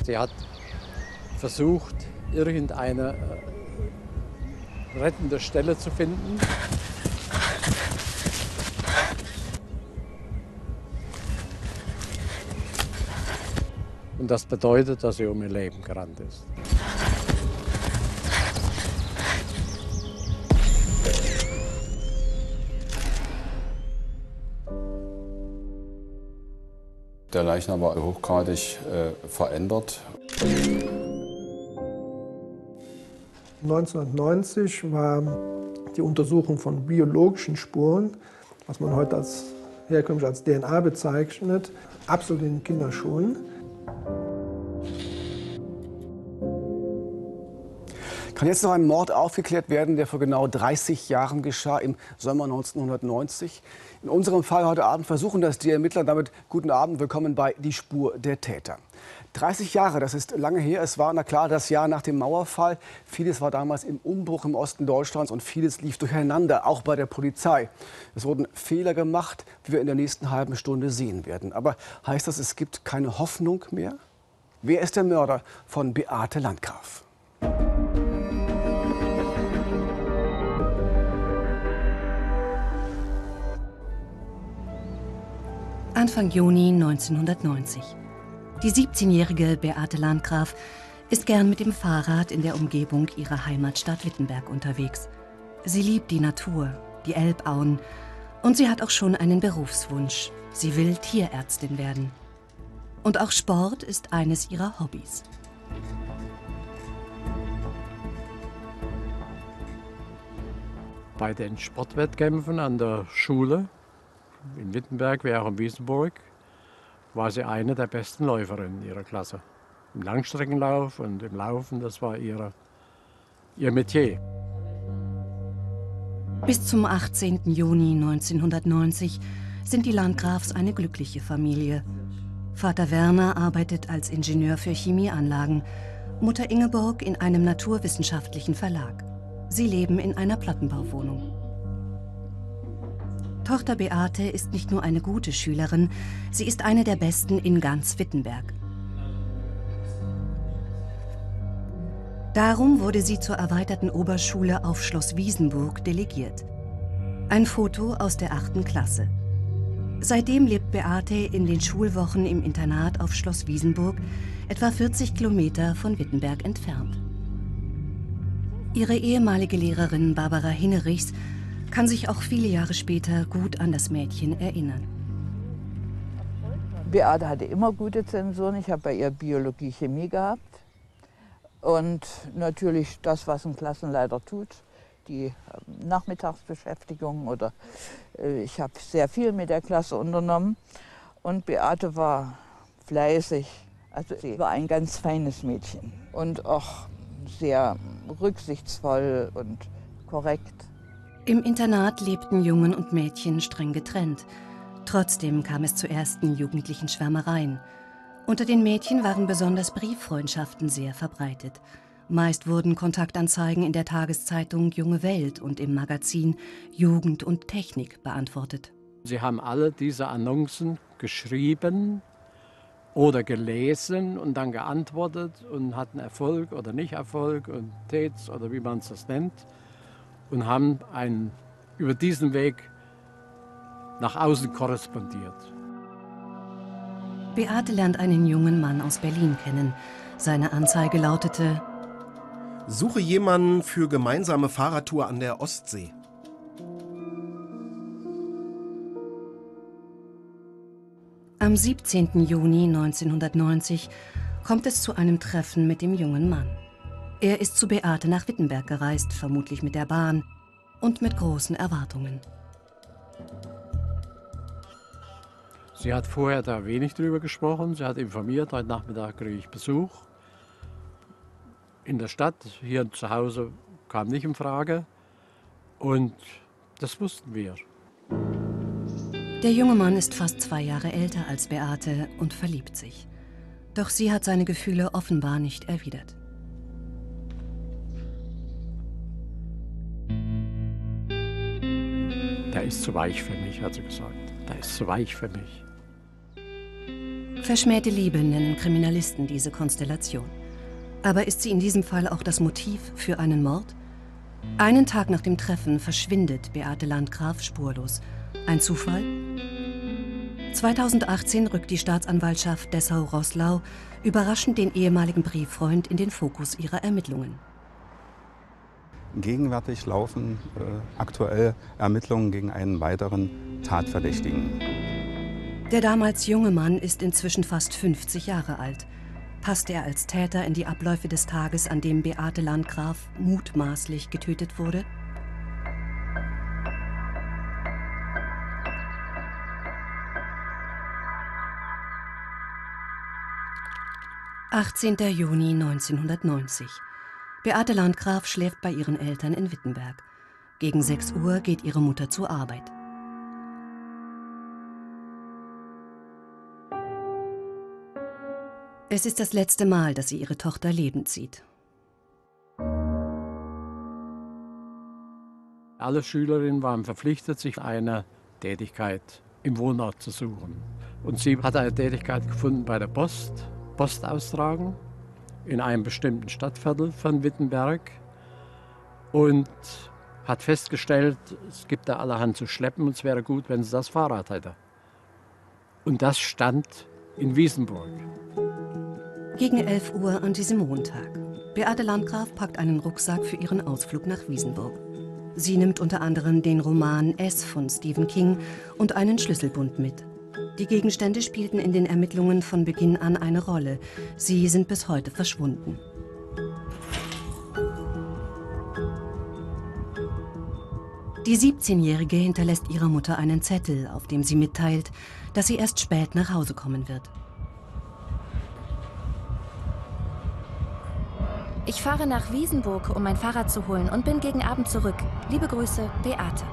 Die hat versucht, irgendeine rettende Stelle zu finden. Und das bedeutet, dass sie um ihr Leben gerannt ist. Der Leichnam war hochgradig verändert. 1990 war die Untersuchung von biologischen Spuren, was man heute herkömmlich als DNA bezeichnet, absolut in den Kinderschuhen. Kann jetzt noch ein Mord aufgeklärt werden, der vor genau 30 Jahren geschah, im Sommer 1990? In unserem Fall heute Abend versuchen das die Ermittler. Damit guten Abend, willkommen bei Die Spur der Täter. 30 Jahre, das ist lange her. Es war, na klar, das Jahr nach dem Mauerfall. Vieles war damals im Umbruch im Osten Deutschlands und vieles lief durcheinander, auch bei der Polizei. Es wurden Fehler gemacht, wie wir in der nächsten halben Stunde sehen werden. Aber heißt das, es gibt keine Hoffnung mehr? Wer ist der Mörder von Beate Landgraf? Anfang Juni 1990. Die 17-jährige Beate Landgraf ist gern mit dem Fahrrad in der Umgebung ihrer Heimatstadt Wittenberg unterwegs. Sie liebt die Natur, die Elbauen und sie hat auch schon einen Berufswunsch. Sie will Tierärztin werden. Und auch Sport ist eines ihrer Hobbys. Bei den Sportwettkämpfen an der Schule in Wittenberg wie auch in Wiesenburg war sie eine der besten Läuferinnen ihrer Klasse. Im Langstreckenlauf und im Laufen, das war ihr Metier. Bis zum 18. Juni 1990 sind die Landgrafs eine glückliche Familie. Vater Werner arbeitet als Ingenieur für Chemieanlagen, Mutter Ingeborg in einem naturwissenschaftlichen Verlag. Sie leben in einer Plattenbauwohnung. Tochter Beate ist nicht nur eine gute Schülerin, sie ist eine der besten in ganz Wittenberg. Darum wurde sie zur erweiterten Oberschule auf Schloss Wiesenburg delegiert. Ein Foto aus der 8. Klasse. Seitdem lebt Beate in den Schulwochen im Internat auf Schloss Wiesenburg, etwa 40 Kilometer von Wittenberg entfernt. Ihre ehemalige Lehrerin Barbara Hinnerichs kann sich auch viele Jahre später gut an das Mädchen erinnern. Beate hatte immer gute Zensuren. Ich habe bei ihr Biologie, Chemie gehabt. Und natürlich das, was ein Klassenleiter tut, die Nachmittagsbeschäftigung. Oder ich habe sehr viel mit der Klasse unternommen. Und Beate war fleißig. Also sie war ein ganz feines Mädchen. Und auch sehr rücksichtsvoll und korrekt. Im Internat lebten Jungen und Mädchen streng getrennt. Trotzdem kam es zu ersten jugendlichen Schwärmereien. Unter den Mädchen waren besonders Brieffreundschaften sehr verbreitet. Meist wurden Kontaktanzeigen in der Tageszeitung Junge Welt und im Magazin Jugend und Technik beantwortet. Sie haben alle diese Annoncen geschrieben oder gelesen und dann geantwortet und hatten Erfolg oder nicht Erfolg und Täts oder wie man es das nennt. Und haben über diesen Weg nach außen korrespondiert. Beate lernt einen jungen Mann aus Berlin kennen. Seine Anzeige lautete: Suche jemanden für gemeinsame Fahrradtour an der Ostsee. Am 17. Juni 1990 kommt es zu einem Treffen mit dem jungen Mann. Er ist zu Beate nach Wittenberg gereist, vermutlich mit der Bahn, und mit großen Erwartungen. Sie hat vorher da wenig drüber gesprochen. Sie hat informiert, heute Nachmittag kriege ich Besuch. In der Stadt, hier zu Hause kam nicht in Frage. Und das wussten wir. Der junge Mann ist fast 2 Jahre älter als Beate und verliebt sich. Doch sie hat seine Gefühle offenbar nicht erwidert. Der ist zu weich für mich, hat sie gesagt. Der ist zu weich für mich. Verschmähte Liebe nennen Kriminalisten diese Konstellation. Aber ist sie in diesem Fall auch das Motiv für einen Mord? Einen Tag nach dem Treffen verschwindet Beate Landgraf spurlos. Ein Zufall? 2018 rückt die Staatsanwaltschaft Dessau-Roßlau überraschend den ehemaligen Brieffreund in den Fokus ihrer Ermittlungen. Gegenwärtig laufen aktuell Ermittlungen gegen einen weiteren Tatverdächtigen. Der damals junge Mann ist inzwischen fast 50 Jahre alt. Passt er als Täter in die Abläufe des Tages, an dem Beate Landgraf mutmaßlich getötet wurde? »18. Juni 1990. Beate Landgraf schläft bei ihren Eltern in Wittenberg. Gegen 6 Uhr geht ihre Mutter zur Arbeit. Es ist das letzte Mal, dass sie ihre Tochter lebend sieht. Alle Schülerinnen waren verpflichtet, sich eine Tätigkeit im Wohnort zu suchen. Und sie hat eine Tätigkeit gefunden bei der Post austragen, in einem bestimmten Stadtviertel von Wittenberg. Und hat festgestellt, es gibt da allerhand zu schleppen und es wäre gut, wenn sie das Fahrrad hätte. Und das stand in Wiesenburg. Gegen 11 Uhr an diesem Montag. Beate Landgraf packt einen Rucksack für ihren Ausflug nach Wiesenburg. Sie nimmt unter anderem den Roman S von Stephen King und einen Schlüsselbund mit. Die Gegenstände spielten in den Ermittlungen von Beginn an eine Rolle. Sie sind bis heute verschwunden. Die 17-Jährige hinterlässt ihrer Mutter einen Zettel, auf dem sie mitteilt, dass sie erst spät nach Hause kommen wird. Ich fahre nach Wiesenburg, um mein Fahrrad zu holen und bin gegen Abend zurück. Liebe Grüße, Beate.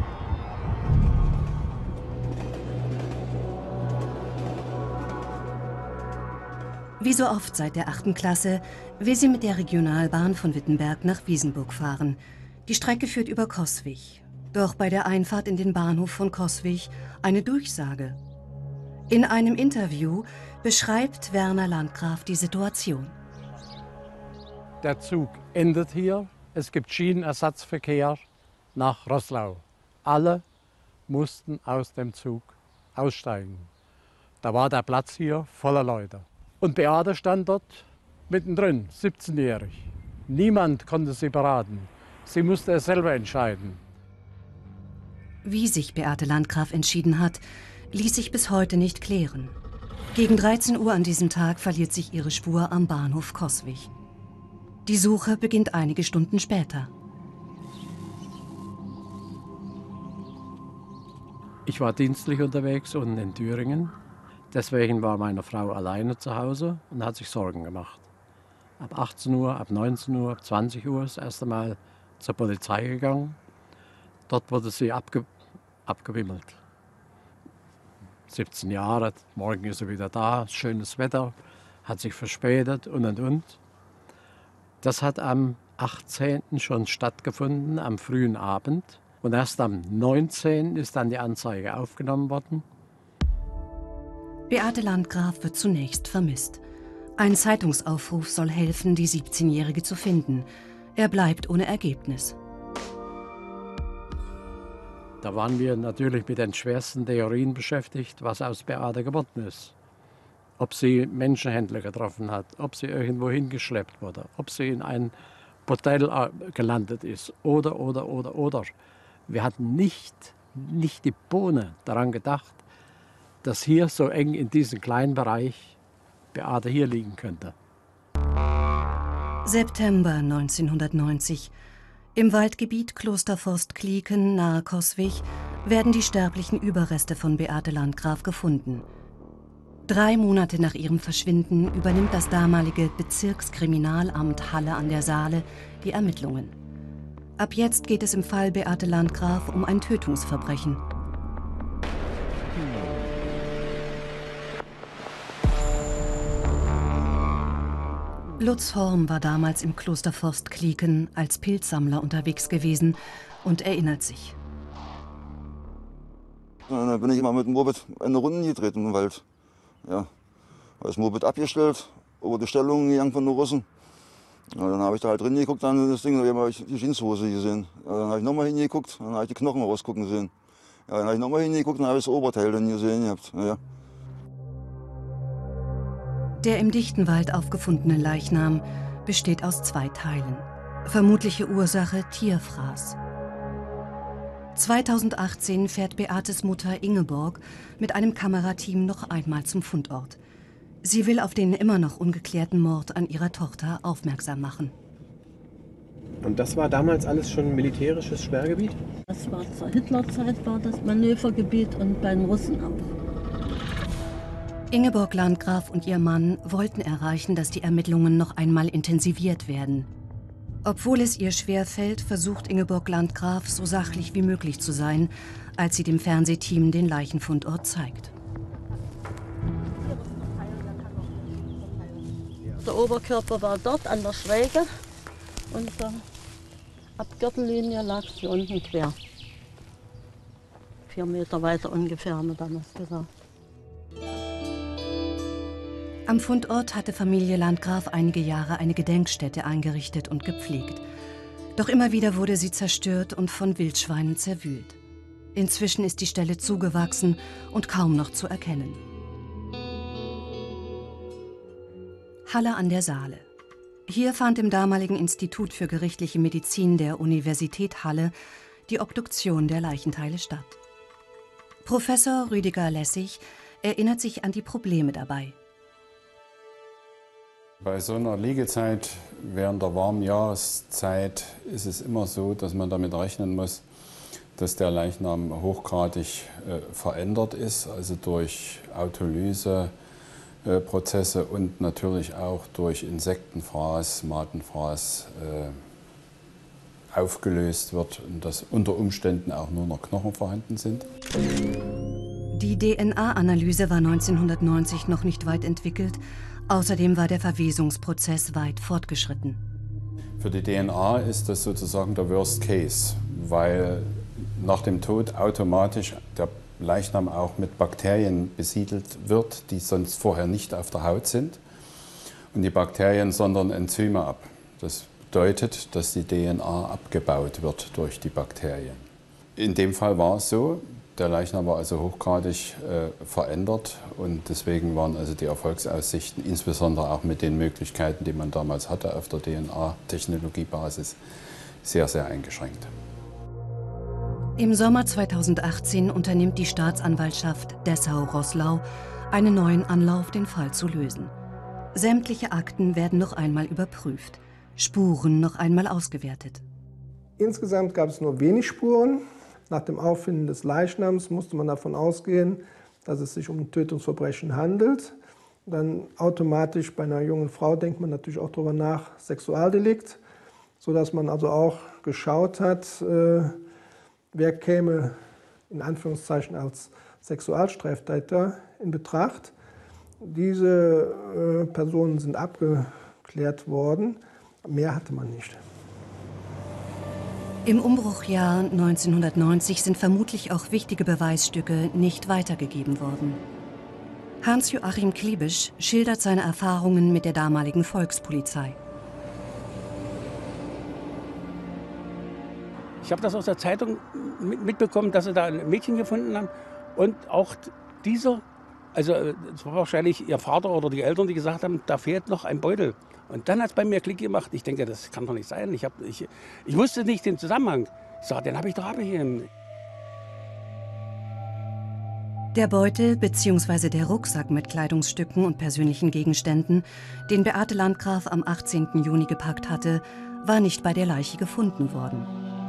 Wie so oft seit der 8. Klasse will sie mit der Regionalbahn von Wittenberg nach Wiesenburg fahren. Die Strecke führt über Coswig. Doch bei der Einfahrt in den Bahnhof von Coswig eine Durchsage. In einem Interview beschreibt Werner Landgraf die Situation. Der Zug endet hier. Es gibt Schienenersatzverkehr nach Roßlau. Alle mussten aus dem Zug aussteigen. Da war der Platz hier voller Leute. Und Beate stand dort mittendrin, 17-jährig. Niemand konnte sie beraten. Sie musste es selber entscheiden. Wie sich Beate Landgraf entschieden hat, ließ sich bis heute nicht klären. Gegen 13 Uhr an diesem Tag verliert sich ihre Spur am Bahnhof Coswig. Die Suche beginnt einige Stunden später. Ich war dienstlich unterwegs unten in Thüringen. Deswegen war meine Frau alleine zu Hause und hat sich Sorgen gemacht. Ab 18 Uhr, ab 19 Uhr, ab 20 Uhr das erste Mal zur Polizei gegangen. Dort wurde sie abgewimmelt. 17 Jahre, morgen ist sie wieder da, schönes Wetter, hat sich verspätet und. Das hat am 18. schon stattgefunden, am frühen Abend. Und erst am 19. ist dann die Anzeige aufgenommen worden. Beate Landgraf wird zunächst vermisst. Ein Zeitungsaufruf soll helfen, die 17-Jährige zu finden. Er bleibt ohne Ergebnis. Da waren wir natürlich mit den schwersten Theorien beschäftigt, was aus Beate geworden ist. Ob sie Menschenhändler getroffen hat, ob sie irgendwo hingeschleppt wurde, ob sie in ein Bordell gelandet ist oder. Wir hatten nicht die Bohne daran gedacht, dass hier so eng in diesem kleinen Bereich Beate hier liegen könnte. September 1990. Im Waldgebiet Klosterforst Klieken nahe Coswig werden die sterblichen Überreste von Beate Landgraf gefunden. 3 Monate nach ihrem Verschwinden übernimmt das damalige Bezirkskriminalamt Halle an der Saale die Ermittlungen. Ab jetzt geht es im Fall Beate Landgraf um ein Tötungsverbrechen. Lutz Horn war damals im Klosterforst Klieken als Pilzsammler unterwegs gewesen und erinnert sich. Da bin ich immer mit dem Moped eine Runde gedreht im Wald. Ja, Das Moped abgestellt, über die Stellung gegangen von den Russen. Ja, dann habe ich da halt drin geguckt, dann das Ding, da habe ich die Jeanshose gesehen. Ja, dann habe ich nochmal hingeguckt, dann habe ich die Knochen rausgucken sehen. Ja, dann habe ich nochmal hingeguckt, dann habe ich das Oberteil dann gesehen gehabt. Ja. Der im Dichtenwald aufgefundene Leichnam besteht aus 2 Teilen. Vermutliche Ursache Tierfraß. 2018 fährt Beates Mutter Ingeborg mit einem Kamerateam noch einmal zum Fundort. Sie will auf den immer noch ungeklärten Mord an ihrer Tochter aufmerksam machen. Und das war damals alles schon militärisches Sperrgebiet? Das war zur Hitlerzeit, war das Manövergebiet und bei den Russen auch. Ingeborg Landgraf und ihr Mann wollten erreichen, dass die Ermittlungen noch einmal intensiviert werden. Obwohl es ihr schwerfällt, versucht Ingeborg Landgraf, so sachlich wie möglich zu sein, als sie dem Fernsehteam den Leichenfundort zeigt. Der Oberkörper war dort an der Schräge und ab Gürtellinie lag es hier unten quer. 4 Meter weiter ungefähr, haben wir damals gesagt. Am Fundort hatte Familie Landgraf einige Jahre eine Gedenkstätte eingerichtet und gepflegt. Doch immer wieder wurde sie zerstört und von Wildschweinen zerwühlt. Inzwischen ist die Stelle zugewachsen und kaum noch zu erkennen. Halle an der Saale. Hier fand im damaligen Institut für gerichtliche Medizin der Universität Halle die Obduktion der Leichenteile statt. Professor Rüdiger Lessig erinnert sich an die Probleme dabei. Bei so einer Liegezeit während der warmen Jahreszeit ist es immer so, dass man damit rechnen muss, dass der Leichnam hochgradig verändert ist, also durch Autolyse, Prozesse und natürlich auch durch Insektenfraß, Madenfraß aufgelöst wird und dass unter Umständen auch nur noch Knochen vorhanden sind. Die DNA-Analyse war 1990 noch nicht weit entwickelt. Außerdem war der Verwesungsprozess weit fortgeschritten. Für die DNA ist das sozusagen der Worst Case, weil nach dem Tod automatisch der Leichnam auch mit Bakterien besiedelt wird, die sonst vorher nicht auf der Haut sind. Und die Bakterien sondern Enzyme ab. Das bedeutet, dass die DNA abgebaut wird durch die Bakterien. In dem Fall war es so, der Leichnam war also hochgradig verändert und deswegen waren also die Erfolgsaussichten, insbesondere auch mit den Möglichkeiten, die man damals hatte auf der DNA-Technologiebasis, sehr, sehr eingeschränkt. Im Sommer 2018 unternimmt die Staatsanwaltschaft Dessau-Roßlau einen neuen Anlauf, den Fall zu lösen. Sämtliche Akten werden noch einmal überprüft, Spuren noch einmal ausgewertet. Insgesamt gab es nur wenig Spuren. Nach dem Auffinden des Leichnams musste man davon ausgehen, dass es sich um ein Tötungsverbrechen handelt. Dann automatisch bei einer jungen Frau denkt man natürlich auch darüber nach, Sexualdelikt, sodass man also auch geschaut hat, wer käme in Anführungszeichen als Sexualstraftäter in Betracht. Diese Personen sind abgeklärt worden, mehr hatte man nicht. Im Umbruchjahr 1990 sind vermutlich auch wichtige Beweisstücke nicht weitergegeben worden. Hans-Joachim Kliebisch schildert seine Erfahrungen mit der damaligen Volkspolizei. Ich habe das aus der Zeitung mitbekommen, dass sie da ein Mädchen gefunden haben. Und auch dieser, also es war wahrscheinlich ihr Vater oder die Eltern, die gesagt haben, da fehlt noch ein Beutel. Und dann hat es bei mir Klick gemacht. Ich denke, das kann doch nicht sein. Ich wusste nicht den Zusammenhang. Ich sage, den habe ich doch abgegeben. Der Beutel bzw. der Rucksack mit Kleidungsstücken und persönlichen Gegenständen, den Beate Landgraf am 18. Juni gepackt hatte, war nicht bei der Leiche gefunden worden.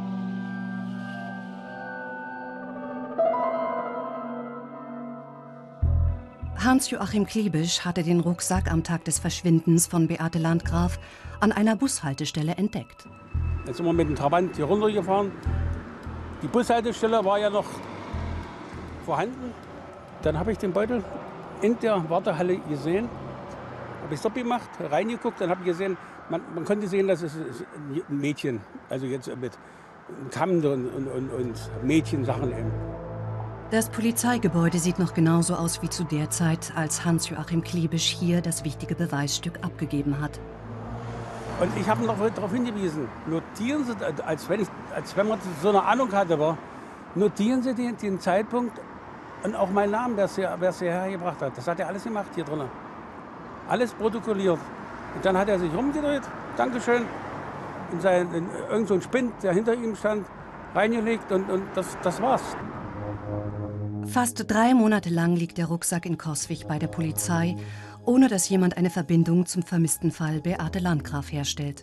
Hans-Joachim Kliebisch hatte den Rucksack am Tag des Verschwindens von Beate Landgraf an einer Bushaltestelle entdeckt. Jetzt sind wir mit dem Trabant hier runtergefahren. Die Bushaltestelle war ja noch vorhanden. Dann habe ich den Beutel in der Wartehalle gesehen. Habe ich Stopp gemacht, reingeguckt, dann habe ich gesehen, man konnte sehen, dass es ein Mädchen, also jetzt mit Kamm und Mädchensachen eben. Das Polizeigebäude sieht noch genauso aus wie zu der Zeit, als Hans-Joachim Klebisch hier das wichtige Beweisstück abgegeben hat. Und ich habe noch darauf hingewiesen, notieren Sie, als wenn man so eine Ahnung hatte, notieren Sie den Zeitpunkt und auch meinen Namen, wer es hierher gebracht hat. Das hat er alles gemacht hier drin. Alles protokolliert. Und dann hat er sich rumgedreht, Dankeschön, in irgend so einen Spind, der hinter ihm stand, reingelegt und das war's. Fast 3 Monate lang liegt der Rucksack in Coswig bei der Polizei, ohne dass jemand eine Verbindung zum vermissten Fall Beate Landgraf herstellt.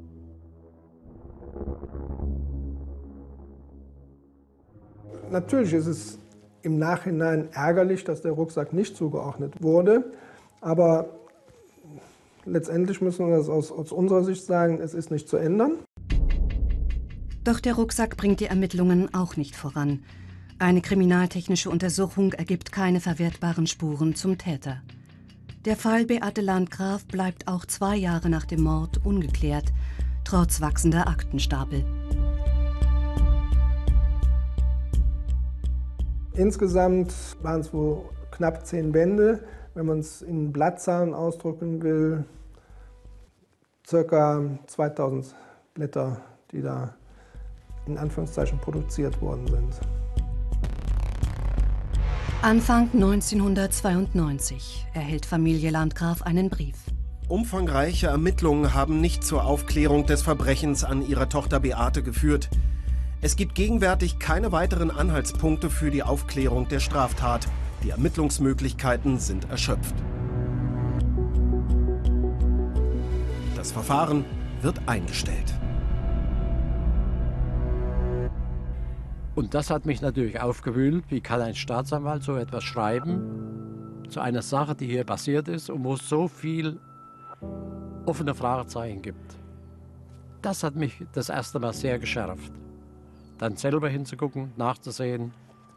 Natürlich ist es im Nachhinein ärgerlich, dass der Rucksack nicht zugeordnet wurde, aber letztendlich müssen wir das aus unserer Sicht sagen, es ist nicht zu ändern. Doch der Rucksack bringt die Ermittlungen auch nicht voran. Eine kriminaltechnische Untersuchung ergibt keine verwertbaren Spuren zum Täter. Der Fall Beate Landgraf bleibt auch 2 Jahre nach dem Mord ungeklärt, trotz wachsender Aktenstapel. Insgesamt waren es wohl knapp 10 Bände, wenn man es in Blattzahlen ausdrücken will, ca. 2000 Blätter, die da in Anführungszeichen produziert worden sind. Anfang 1992 erhält Familie Landgraf einen Brief. Umfangreiche Ermittlungen haben nicht zur Aufklärung des Verbrechens an ihrer Tochter Beate geführt. Es gibt gegenwärtig keine weiteren Anhaltspunkte für die Aufklärung der Straftat. Die Ermittlungsmöglichkeiten sind erschöpft. Das Verfahren wird eingestellt. Und das hat mich natürlich aufgewühlt. Wie kann ein Staatsanwalt so etwas schreiben zu einer Sache, die hier passiert ist und wo es so viel offene Fragezeichen gibt? Das hat mich das erste Mal sehr geschärft. Dann selber hinzugucken, nachzusehen.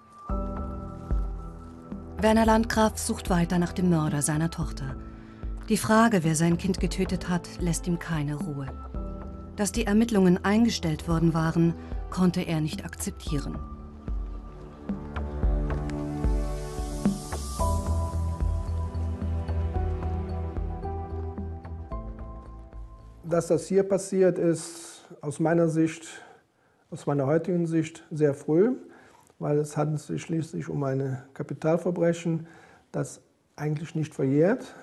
Werner Landgraf sucht weiter nach dem Mörder seiner Tochter. Die Frage, wer sein Kind getötet hat, lässt ihm keine Ruhe. Dass die Ermittlungen eingestellt worden waren, konnte er nicht akzeptieren. Dass das hier passiert ist, aus meiner heutigen Sicht, sehr früh, weil es handelt sich schließlich um ein Kapitalverbrechen, das eigentlich nicht verjährt.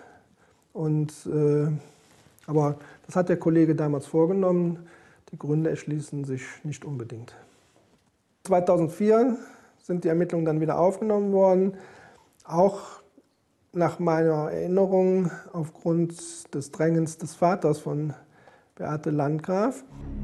Aber das hat der Kollege damals vorgenommen. Die Gründe erschließen sich nicht unbedingt. 2004 sind die Ermittlungen dann wieder aufgenommen worden, auch nach meiner Erinnerung aufgrund des Drängens des Vaters von Beate Landgraf.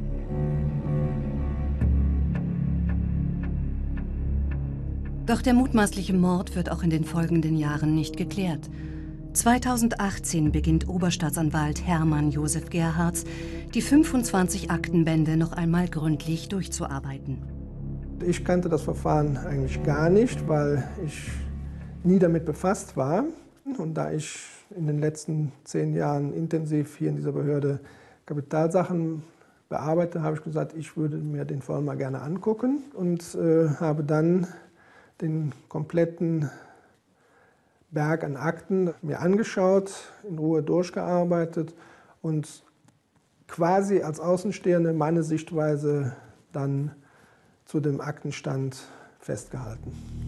Doch der mutmaßliche Mord wird auch in den folgenden Jahren nicht geklärt. 2018 beginnt Oberstaatsanwalt Hermann Josef Gerhards, die 25 Aktenbände noch einmal gründlich durchzuarbeiten. Ich kannte das Verfahren eigentlich gar nicht, weil ich nie damit befasst war. Und da ich in den letzten 10 Jahren intensiv hier in dieser Behörde Kapitalsachen bearbeite, habe ich gesagt, ich würde mir den Fall mal gerne angucken und habe dann den kompletten Berg an Akten mir angeschaut, in Ruhe durchgearbeitet und quasi als Außenstehende meine Sichtweise dann zu dem Aktenstand festgehalten.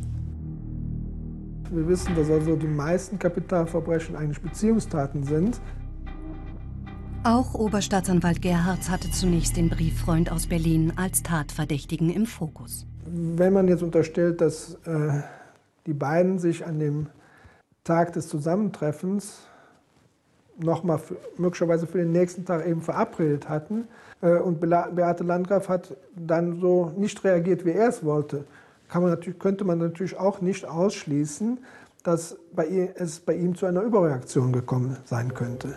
Wir wissen, dass also die meisten Kapitalverbrechen eigentlich Beziehungstaten sind. Auch Oberstaatsanwalt Gerhards hatte zunächst den Brieffreund aus Berlin als Tatverdächtigen im Fokus. Wenn man jetzt unterstellt, dass die beiden sich an dem Tag des Zusammentreffens nochmal möglicherweise für den nächsten Tag eben verabredet hatten und Beate Landgraf hat dann so nicht reagiert, wie er es wollte, könnte man natürlich auch nicht ausschließen, dass es bei ihm zu einer Überreaktion gekommen sein könnte.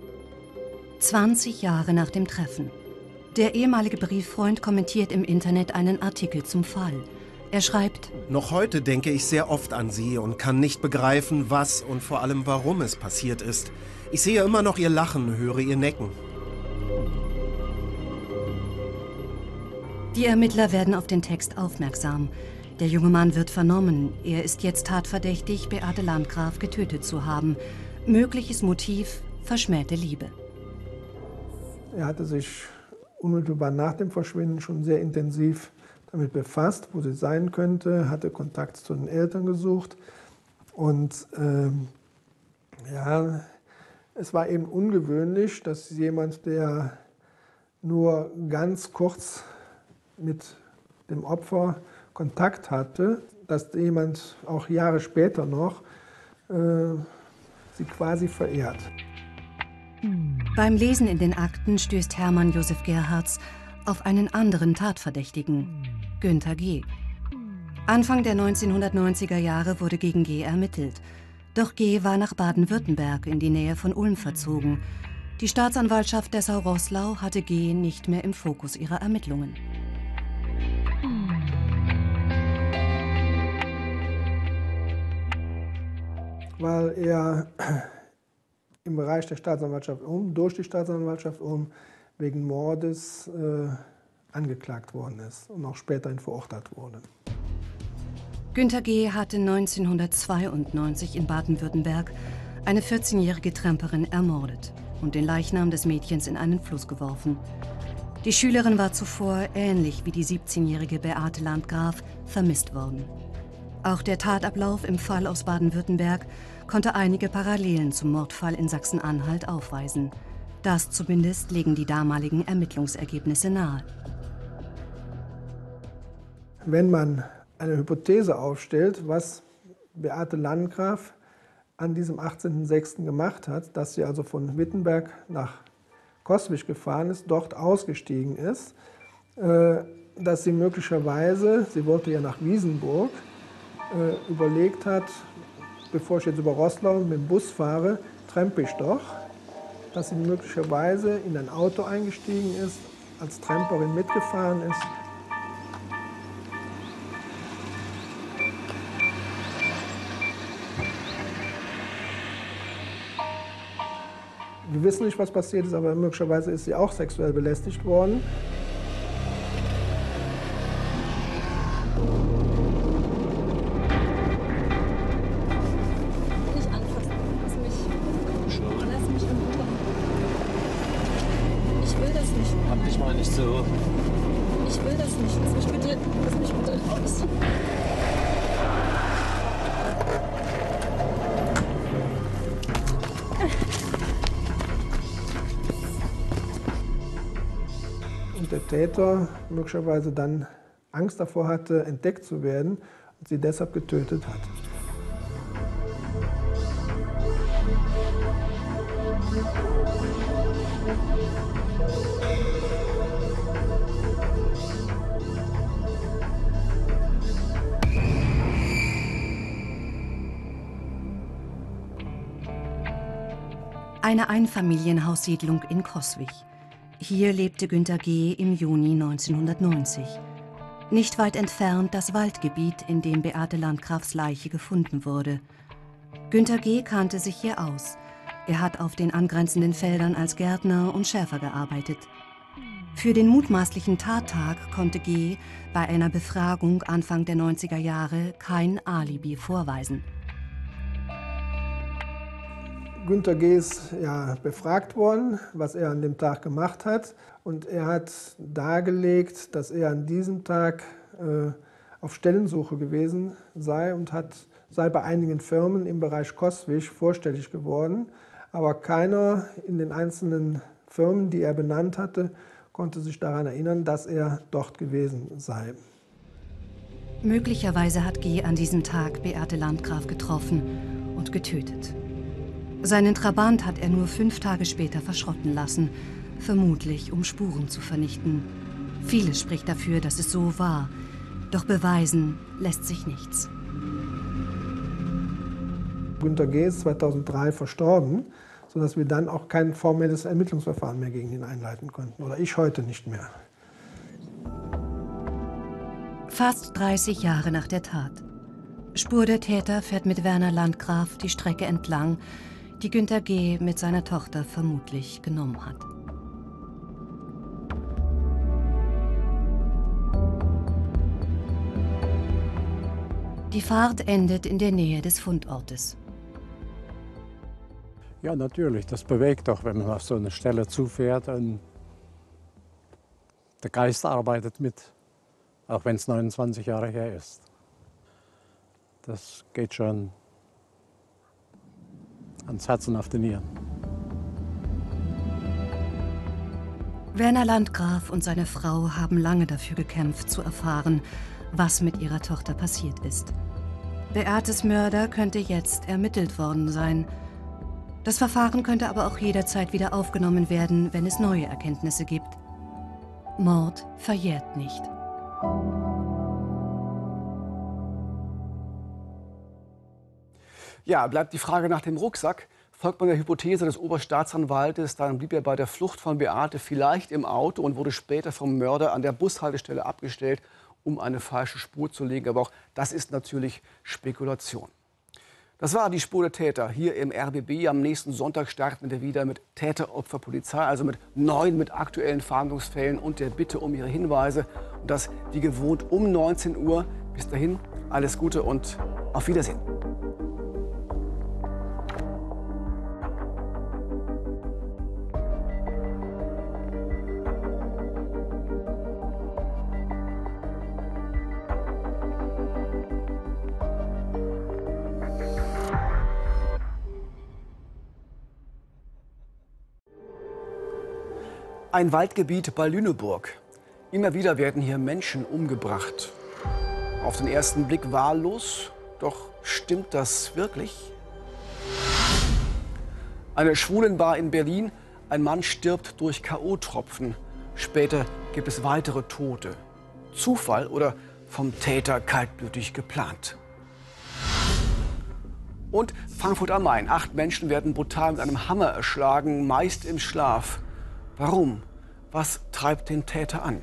20 Jahre nach dem Treffen. Der ehemalige Brieffreund kommentiert im Internet einen Artikel zum Fall. Er schreibt: Noch heute denke ich sehr oft an sie und kann nicht begreifen, was und vor allem warum es passiert ist. Ich sehe immer noch ihr Lachen, höre ihr Necken. Die Ermittler werden auf den Text aufmerksam. Der junge Mann wird vernommen. Er ist jetzt tatverdächtig, Beate Landgraf getötet zu haben. Mögliches Motiv: verschmähte Liebe. Er hatte sich unmittelbar nach dem Verschwinden schon sehr intensiv damit befasst, wo sie sein könnte, hatte Kontakt zu den Eltern gesucht. Und ja, es war eben ungewöhnlich, dass jemand, der nur ganz kurz mit dem Opfer Kontakt hatte, dass jemand auch Jahre später noch sie quasi verehrt. Beim Lesen in den Akten stößt Hermann Josef Gerhards auf einen anderen Tatverdächtigen, Günter G. Anfang der 1990er Jahre wurde gegen G. ermittelt. Doch G. war nach Baden-Württemberg in die Nähe von Ulm verzogen. Die Staatsanwaltschaft Dessau-Roßlau hatte G. nicht mehr im Fokus ihrer Ermittlungen. Weil er im Bereich der Staatsanwaltschaft Ulm, durch die Staatsanwaltschaft Ulm, wegen Mordes angeklagt worden ist und auch späterhin verurteilt wurde. Günter G. hatte 1992 in Baden-Württemberg eine 14-jährige Tramperin ermordet und den Leichnam des Mädchens in einen Fluss geworfen. Die Schülerin war zuvor, ähnlich wie die 17-jährige Beate Landgraf, vermisst worden. Auch der Tatablauf im Fall aus Baden-Württemberg konnte einige Parallelen zum Mordfall in Sachsen-Anhalt aufweisen. Das zumindest legen die damaligen Ermittlungsergebnisse nahe. Wenn man eine Hypothese aufstellt, was Beate Landgraf an diesem 18.06. gemacht hat, dass sie also von Wittenberg nach Coswig gefahren ist, dort ausgestiegen ist, dass sie möglicherweise, sie wollte ja nach Wiesenburg, überlegt hat, bevor ich jetzt über Roßlau mit dem Bus fahre, trampe ich doch, dass sie möglicherweise in ein Auto eingestiegen ist, als Tramperin mitgefahren ist. Wir wissen nicht, was passiert ist, aber möglicherweise ist sie auch sexuell belästigt worden. Nicht anfassen. Lass mich in Ruhe. Ich will das nicht. Hab dich mal nicht so. Ich will das nicht. Lass mich bitte raus. Und der Täter möglicherweise dann Angst davor hatte, entdeckt zu werden und sie deshalb getötet hat. Eine Einfamilienhaussiedlung in Coswig. Hier lebte Günter G. im Juni 1990. Nicht weit entfernt das Waldgebiet, in dem Beate Landgrafs Leiche gefunden wurde. Günter G. kannte sich hier aus. Er hat auf den angrenzenden Feldern als Gärtner und Schäfer gearbeitet. Für den mutmaßlichen Tattag konnte G. bei einer Befragung Anfang der 90er Jahre kein Alibi vorweisen. Günter G. ist ja befragt worden, was er an dem Tag gemacht hat. Und er hat dargelegt, dass er an diesem Tag auf Stellensuche gewesen sei und sei bei einigen Firmen im Bereich Coswig vorstellig geworden. Aber keiner in den einzelnen Firmen, die er benannt hatte, konnte sich daran erinnern, dass er dort gewesen sei. Möglicherweise hat G. an diesem Tag Beate Landgraf getroffen und getötet. Seinen Trabant hat er nur 5 Tage später verschrotten lassen, vermutlich um Spuren zu vernichten. Vieles spricht dafür, dass es so war, doch beweisen lässt sich nichts. Günter G. ist 2003 verstorben, sodass wir dann auch kein formelles Ermittlungsverfahren mehr gegen ihn einleiten konnten. Oder ich heute nicht mehr. Fast 30 Jahre nach der Tat. Spur der Täter fährt mit Werner Landgraf die Strecke entlang, die Günter G. mit seiner Tochter vermutlich genommen hat. Die Fahrt endet in der Nähe des Fundortes. Ja, natürlich, das bewegt doch, wenn man auf so eine Stelle zufährt. Und der Geist arbeitet mit, auch wenn es 29 Jahre her ist. Das geht schon ans Herz und auf die Nieren. Werner Landgraf und seine Frau haben lange dafür gekämpft, zu erfahren, was mit ihrer Tochter passiert ist. Beates Mörder könnte jetzt ermittelt worden sein. Das Verfahren könnte aber auch jederzeit wieder aufgenommen werden, wenn es neue Erkenntnisse gibt. Mord verjährt nicht. Ja, bleibt die Frage nach dem Rucksack. Folgt man der Hypothese des Oberstaatsanwaltes, dann blieb er bei der Flucht von Beate vielleicht im Auto und wurde später vom Mörder an der Bushaltestelle abgestellt, um eine falsche Spur zu legen. Aber auch das ist natürlich Spekulation. Das war die Spur der Täter hier im RBB. Am nächsten Sonntag starten wir wieder mit Täter-Opfer-Polizei, also mit aktuellen Fahndungsfällen und der Bitte um Ihre Hinweise. Und das wie gewohnt um 19 Uhr. Bis dahin, alles Gute und auf Wiedersehen. Ein Waldgebiet bei Lüneburg. Immer wieder werden hier Menschen umgebracht. Auf den ersten Blick wahllos, doch stimmt das wirklich? Eine Schwulenbar in Berlin. Ein Mann stirbt durch K.O.-Tropfen. Später gibt es weitere Tote. Zufall oder vom Täter kaltblütig geplant? Und Frankfurt am Main. 8 Menschen werden brutal mit einem Hammer erschlagen, meist im Schlaf. Warum? Was treibt den Täter an?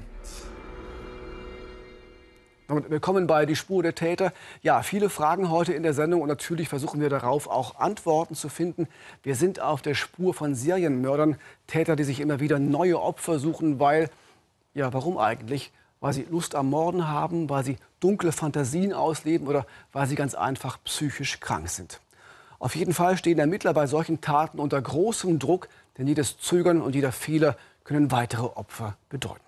Willkommen bei Die Spur der Täter. Ja, viele Fragen heute in der Sendung und natürlich versuchen wir darauf auch Antworten zu finden. Wir sind auf der Spur von Serienmördern, Täter, die sich immer wieder neue Opfer suchen, weil, ja, warum eigentlich? Weil sie Lust am Morden haben, weil sie dunkle Fantasien ausleben oder weil sie ganz einfach psychisch krank sind. Auf jeden Fall stehen Ermittler bei solchen Taten unter großem Druck, denn jedes Zögern und jeder Fehler können weitere Opfer bedeuten.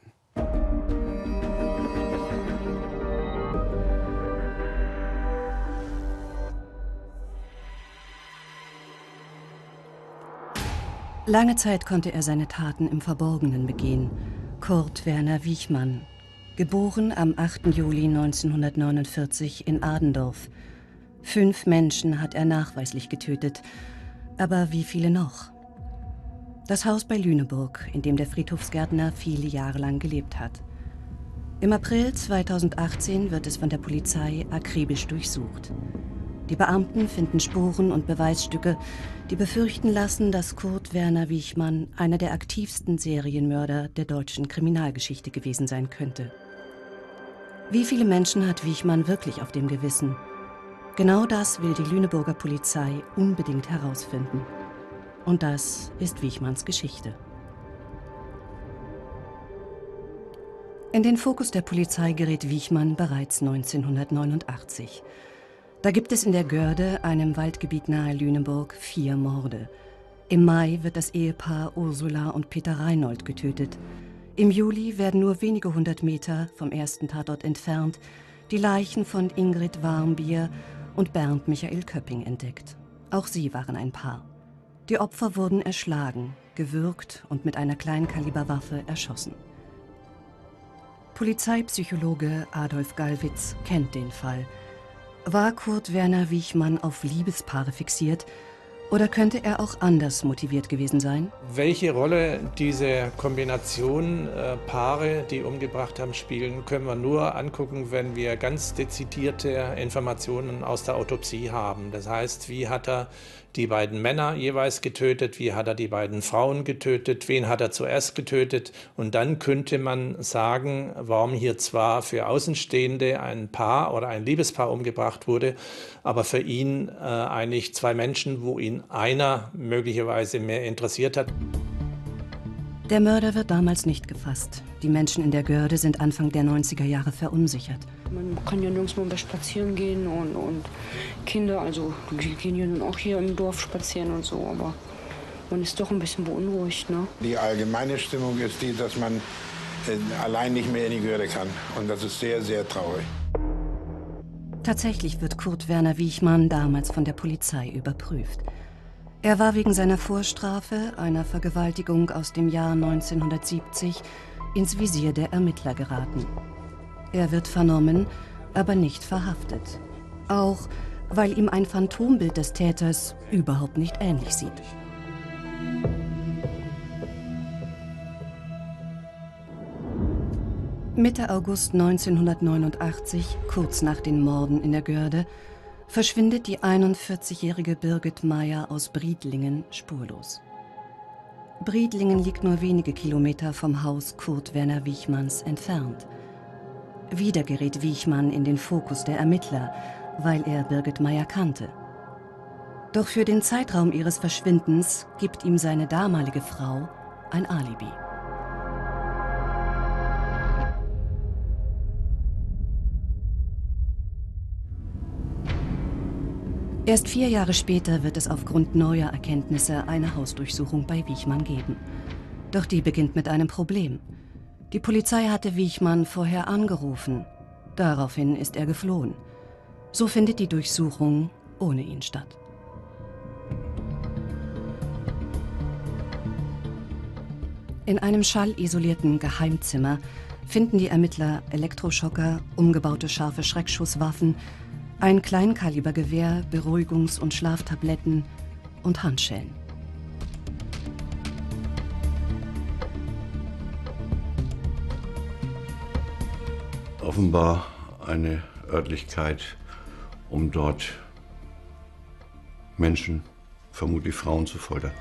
Lange Zeit konnte er seine Taten im Verborgenen begehen. Kurt Werner Wiechmann, geboren am 8. Juli 1949 in Adendorf. 5 Menschen hat er nachweislich getötet. Aber wie viele noch? Das Haus bei Lüneburg, in dem der Friedhofsgärtner viele Jahre lang gelebt hat. Im April 2018 wird es von der Polizei akribisch durchsucht. Die Beamten finden Spuren und Beweisstücke, die befürchten lassen, dass Kurt Werner Wiechmann einer der aktivsten Serienmörder der deutschen Kriminalgeschichte gewesen sein könnte. Wie viele Menschen hat Wiechmann wirklich auf dem Gewissen? Genau das will die Lüneburger Polizei unbedingt herausfinden. Und das ist Wiechmanns Geschichte. In den Fokus der Polizei gerät Wiechmann bereits 1989. Da gibt es in der Görde, einem Waldgebiet nahe Lüneburg, 4 Morde. Im Mai wird das Ehepaar Ursula und Peter Reinhold getötet. Im Juli werden nur wenige 100 Meter vom ersten Tatort entfernt die Leichen von Ingrid Warmbier und Bernd Michael Köpping entdeckt. Auch sie waren ein Paar. Die Opfer wurden erschlagen, gewürgt und mit einer Kleinkaliberwaffe erschossen. Polizeipsychologe Adolf Gallwitz kennt den Fall. War Kurt Werner Wiechmann auf Liebespaare fixiert oder könnte er auch anders motiviert gewesen sein? Welche Rolle diese Kombination Paare, die umgebracht haben, spielen, können wir nur angucken, wenn wir ganz dezidierte Informationen aus der Autopsie haben. Das heißt, wie hat er die beiden Männer jeweils getötet, wie hat er die beiden Frauen getötet, wen hat er zuerst getötet. Und dann könnte man sagen, warum hier zwar für Außenstehende ein Paar oder ein Liebespaar umgebracht wurde, aber für ihn eigentlich 2 Menschen, wo ihn einer möglicherweise mehr interessiert hat. Der Mörder wird damals nicht gefasst. Die Menschen in der Görde sind Anfang der 90er Jahre verunsichert. Man kann ja nirgends mehr spazieren gehen und Kinder, also die gehen ja nun auch hier im Dorf spazieren und so, aber man ist doch ein bisschen beunruhigt, ne? Die allgemeine Stimmung ist die, dass man allein nicht mehr in die Göhrde kann. Und das ist sehr, sehr traurig. Tatsächlich wird Kurt Werner Wiechmann damals von der Polizei überprüft. Er war wegen seiner Vorstrafe, einer Vergewaltigung aus dem Jahr 1970, ins Visier der Ermittler geraten. Er wird vernommen, aber nicht verhaftet. Auch weil ihm ein Phantombild des Täters überhaupt nicht ähnlich sieht. Mitte August 1989, kurz nach den Morden in der Göhrde, verschwindet die 41-jährige Birgit Meyer aus Briedlingen spurlos. Briedlingen liegt nur wenige Kilometer vom Haus Kurt Werner Wiechmanns entfernt. Wieder gerät Wiechmann in den Fokus der Ermittler, weil er Birgit Meyer kannte. Doch für den Zeitraum ihres Verschwindens gibt ihm seine damalige Frau ein Alibi. Erst 4 Jahre später wird es aufgrund neuer Erkenntnisse eine Hausdurchsuchung bei Wiechmann geben. Doch die beginnt mit einem Problem. Die Polizei hatte Wiechmann vorher angerufen. Daraufhin ist er geflohen. So findet die Durchsuchung ohne ihn statt. In einem schallisolierten Geheimzimmer finden die Ermittler Elektroschocker, umgebaute scharfe Schreckschusswaffen, ein Kleinkalibergewehr, Beruhigungs- und Schlaftabletten und Handschellen. Offenbar eine Örtlichkeit, um dort Menschen, vermutlich Frauen, zu foltern.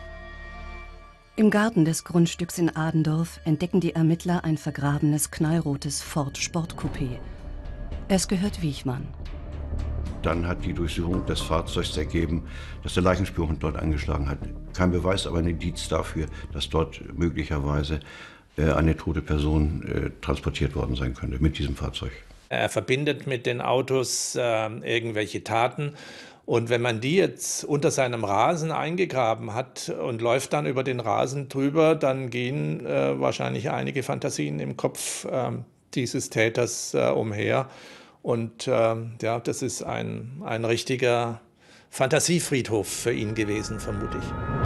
Im Garten des Grundstücks in Adendorf entdecken die Ermittler ein vergrabenes knallrotes Ford Sportcoupé. Es gehört Wiechmann. Dann hat die Durchsuchung des Fahrzeugs ergeben, dass der Leichenspuren dort angeschlagen hat. Kein Beweis, aber ein Indiz dafür, dass dort möglicherweise eine tote Person transportiert worden sein könnte mit diesem Fahrzeug. Er verbindet mit den Autos irgendwelche Taten. Und wenn man die jetzt unter seinem Rasen eingegraben hat und läuft dann über den Rasen drüber, dann gehen wahrscheinlich einige Fantasien im Kopf dieses Täters umher. Und ja, das ist ein richtiger Fantasiefriedhof für ihn gewesen, vermute ich.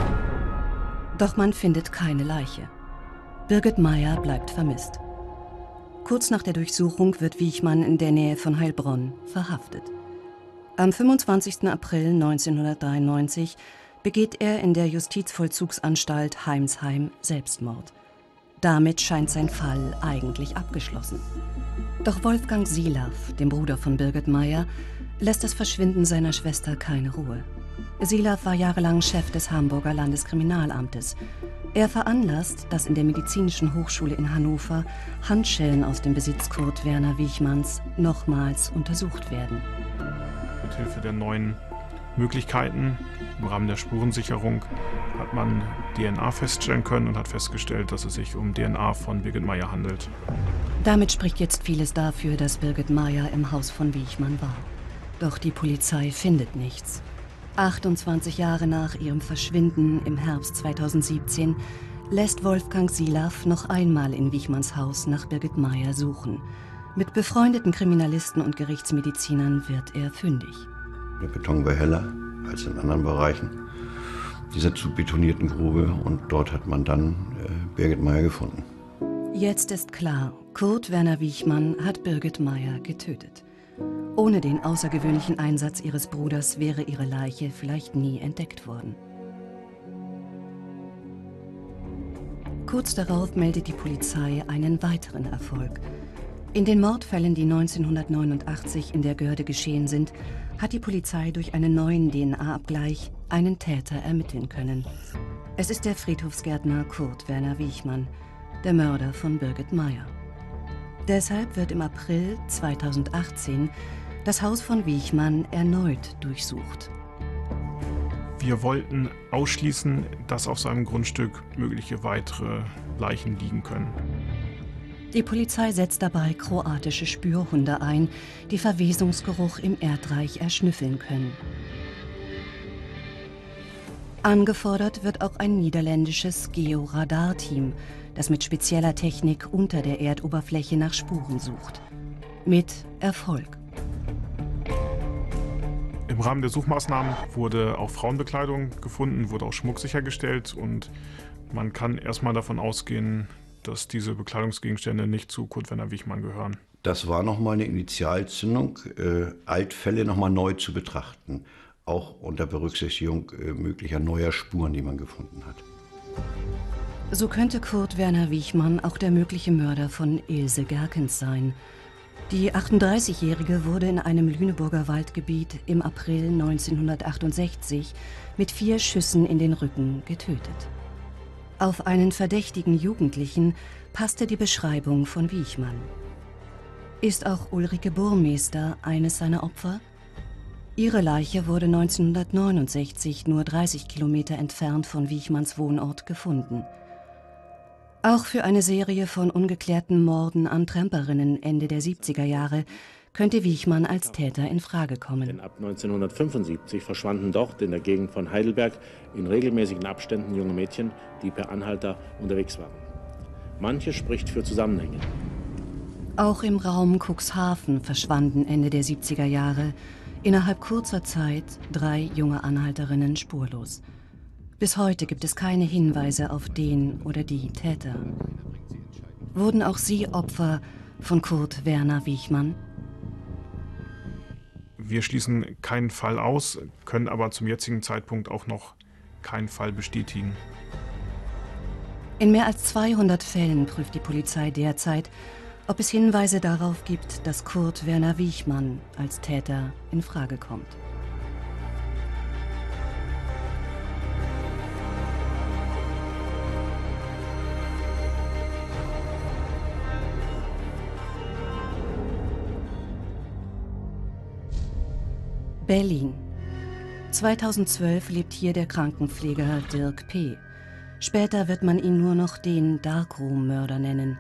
Doch man findet keine Leiche. Birgit Meyer bleibt vermisst. Kurz nach der Durchsuchung wird Wiechmann in der Nähe von Heilbronn verhaftet. Am 25. April 1993 begeht er in der Justizvollzugsanstalt Heimsheim Selbstmord. Damit scheint sein Fall eigentlich abgeschlossen. Doch Wolfgang Silaff, dem Bruder von Birgit Meyer, lässt das Verschwinden seiner Schwester keine Ruhe. Silaff war jahrelang Chef des Hamburger Landeskriminalamtes. Er veranlasst, dass in der Medizinischen Hochschule in Hannover Handschellen aus dem Besitz Kurt Werner Wiechmanns nochmals untersucht werden. Mit Hilfe der neuen Möglichkeiten im Rahmen der Spurensicherung hat man DNA feststellen können und hat festgestellt, dass es sich um DNA von Birgit Meyer handelt. Damit spricht jetzt vieles dafür, dass Birgit Meyer im Haus von Wiechmann war. Doch die Polizei findet nichts. 28 Jahre nach ihrem Verschwinden im Herbst 2017 lässt Wolfgang Silaff noch einmal in Wiechmanns Haus nach Birgit Meyer suchen. Mit befreundeten Kriminalisten und Gerichtsmedizinern wird er fündig. Der Beton war heller als in anderen Bereichen dieser zu betonierten Grube und dort hat man dann Birgit Meyer gefunden. Jetzt ist klar, Kurt Werner Wiechmann hat Birgit Meyer getötet. Ohne den außergewöhnlichen Einsatz ihres Bruders wäre ihre Leiche vielleicht nie entdeckt worden. Kurz darauf meldet die Polizei einen weiteren Erfolg. In den Mordfällen, die 1989 in der Göhrde geschehen sind, hat die Polizei durch einen neuen DNA-Abgleich einen Täter ermitteln können. Es ist der Friedhofsgärtner Kurt Werner Wiechmann, der Mörder von Birgit Meyer. Deshalb wird im April 2018 das Haus von Wiechmann erneut durchsucht. Wir wollten ausschließen, dass auf seinem Grundstück mögliche weitere Leichen liegen können. Die Polizei setzt dabei kroatische Spürhunde ein, die Verwesungsgeruch im Erdreich erschnüffeln können. Angefordert wird auch ein niederländisches Georadar-Team, das mit spezieller Technik unter der Erdoberfläche nach Spuren sucht. Mit Erfolg. Im Rahmen der Suchmaßnahmen wurde auch Frauenbekleidung gefunden, wurde auch Schmuck sichergestellt und man kann erstmal davon ausgehen, dass diese Bekleidungsgegenstände nicht zu Kurt Werner Wichmann gehören. Das war nochmal eine Initialzündung, Altfälle nochmal neu zu betrachten, auch unter Berücksichtigung möglicher neuer Spuren, die man gefunden hat. So könnte Kurt Werner Wichmann auch der mögliche Mörder von Ilse Gerkens sein. Die 38-Jährige wurde in einem Lüneburger Waldgebiet im April 1968 mit 4 Schüssen in den Rücken getötet. Auf einen verdächtigen Jugendlichen passte die Beschreibung von Wichmann. Ist auch Ulrike Burmester eines seiner Opfer? Ihre Leiche wurde 1969 nur 30 Kilometer entfernt von Wichmanns Wohnort gefunden. Auch für eine Serie von ungeklärten Morden an Tremperinnen Ende der 70er Jahre könnte Wichmann als Täter in Frage kommen. Denn ab 1975 verschwanden dort in der Gegend von Heidelberg in regelmäßigen Abständen junge Mädchen, die per Anhalter unterwegs waren. Manches spricht für Zusammenhänge. Auch im Raum Cuxhaven verschwanden Ende der 70er Jahre innerhalb kurzer Zeit 3 junge Anhalterinnen spurlos. Bis heute gibt es keine Hinweise auf den oder die Täter. Wurden auch sie Opfer von Kurt Werner Wichmann? Wir schließen keinen Fall aus, können aber zum jetzigen Zeitpunkt auch noch keinen Fall bestätigen. In mehr als 200 Fällen prüft die Polizei derzeit, ob es Hinweise darauf gibt, dass Kurt Werner Wichmann als Täter in Frage kommt. Berlin. 2012 lebt hier der Krankenpfleger Dirk P. Später wird man ihn nur noch den Darkroom-Mörder nennen.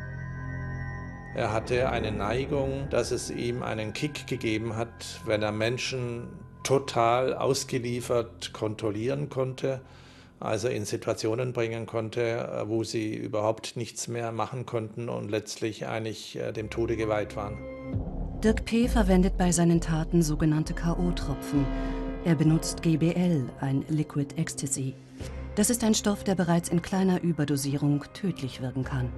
Er hatte eine Neigung, dass es ihm einen Kick gegeben hat, wenn er Menschen total ausgeliefert kontrollieren konnte, also in Situationen bringen konnte, wo sie überhaupt nichts mehr machen konnten und letztlich eigentlich dem Tode geweiht waren. Dirk P. verwendet bei seinen Taten sogenannte K.O.-Tropfen. Er benutzt GBL, ein Liquid Ecstasy. Das ist ein Stoff, der bereits in kleiner Überdosierung tödlich wirken kann.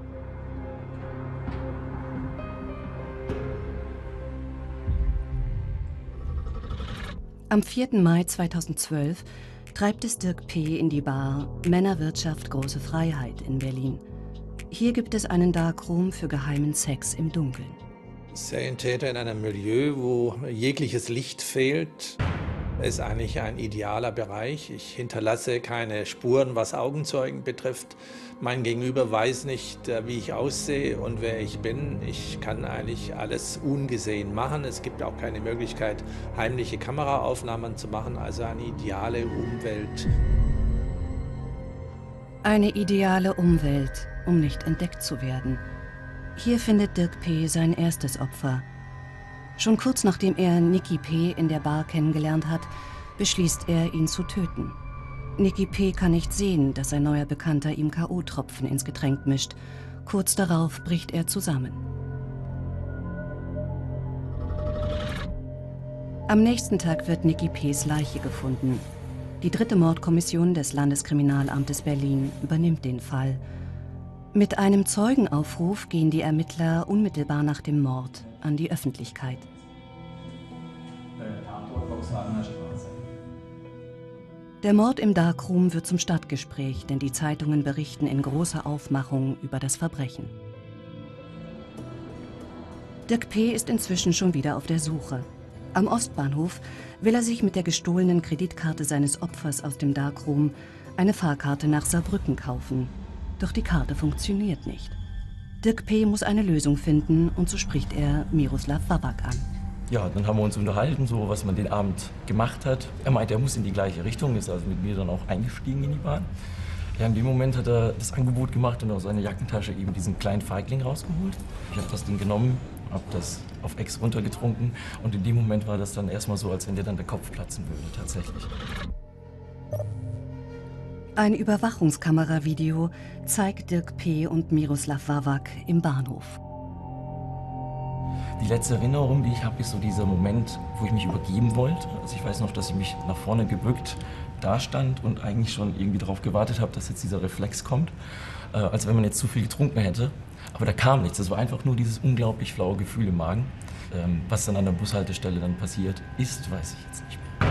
Am 4. Mai 2012 treibt es Dirk P. in die Bar Männerwirtschaft Große Freiheit in Berlin. Hier gibt es einen Darkroom für geheimen Sex im Dunkeln. Serientäter in einem Milieu, wo jegliches Licht fehlt, ist eigentlich ein idealer Bereich. Ich hinterlasse keine Spuren, was Augenzeugen betrifft. Mein Gegenüber weiß nicht, wie ich aussehe und wer ich bin. Ich kann eigentlich alles ungesehen machen. Es gibt auch keine Möglichkeit, heimliche Kameraaufnahmen zu machen. Also eine ideale Umwelt. Eine ideale Umwelt, um nicht entdeckt zu werden. Hier findet Dirk P. sein erstes Opfer. Schon kurz nachdem er Nicky P. in der Bar kennengelernt hat, beschließt er, ihn zu töten. Nicky P. kann nicht sehen, dass sein neuer Bekannter ihm K.O.-Tropfen ins Getränk mischt. Kurz darauf bricht er zusammen. Am nächsten Tag wird Nicky P.s Leiche gefunden. Die 3. Mordkommission des Landeskriminalamtes Berlin übernimmt den Fall. Mit einem Zeugenaufruf gehen die Ermittler unmittelbar nach dem Mord an die Öffentlichkeit. Der Mord im Darkroom wird zum Stadtgespräch, denn die Zeitungen berichten in großer Aufmachung über das Verbrechen. Dirk P. ist inzwischen schon wieder auf der Suche. Am Ostbahnhof will er sich mit der gestohlenen Kreditkarte seines Opfers aus dem Darkroom eine Fahrkarte nach Saarbrücken kaufen. Doch die Karte funktioniert nicht. Dirk P. muss eine Lösung finden und so spricht er Miroslav Wabak an. Ja, dann haben wir uns unterhalten, so was man den Abend gemacht hat. Er meinte, er muss in die gleiche Richtung, ist also mit mir dann auch eingestiegen in die Bahn. Ja, in dem Moment hat er das Angebot gemacht und aus seiner Jackentasche eben diesen kleinen Feigling rausgeholt. Ich habe das Ding genommen, habe das auf Ex runtergetrunken und in dem Moment war das dann erstmal so, als wenn dir dann der Kopf platzen würde, tatsächlich. Ein Überwachungskameravideo zeigt Dirk P. und Miroslav Wawak im Bahnhof. Die letzte Erinnerung, die ich habe, ist so dieser Moment, wo ich mich übergeben wollte. Also ich weiß noch, dass ich mich nach vorne gebückt dastand und eigentlich schon irgendwie darauf gewartet habe, dass jetzt dieser Reflex kommt, als wenn man jetzt zu viel getrunken hätte. Aber da kam nichts. Das war einfach nur dieses unglaublich flaue Gefühl im Magen. Was dann an der Bushaltestelle dann passiert ist, weiß ich jetzt nicht mehr.